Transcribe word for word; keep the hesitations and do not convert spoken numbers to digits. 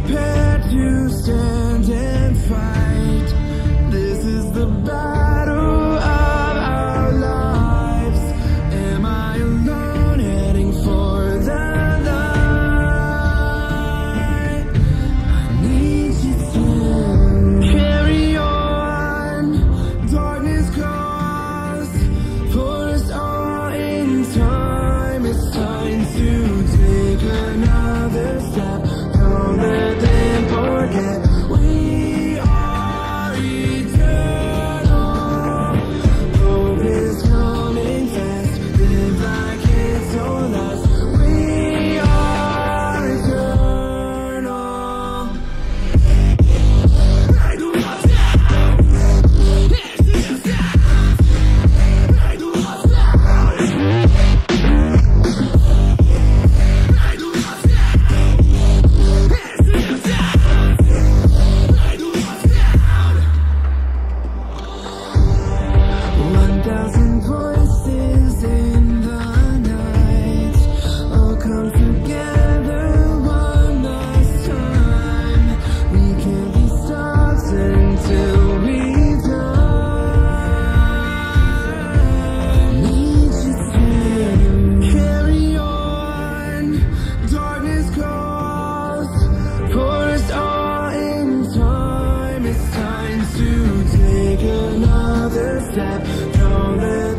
prepared to stand and fight. This is the battle of our lives. Am I alone heading for the light? I need you to carry on. Darkness calls for us all in time. It's time to take another step. Don't let them forget we are eternal. Hope is coming fast. Live like it's on us. We are eternal. I do not doubt. Yes, yes, yes. I do not doubt. I do not doubt. Yes, yes, yes. I do not doubt. One thousand voices in the night all come together one last time. We can't be stopped until we die. Need you to carry on. Darkness calls for us all in time. It's time to take another step. Don't let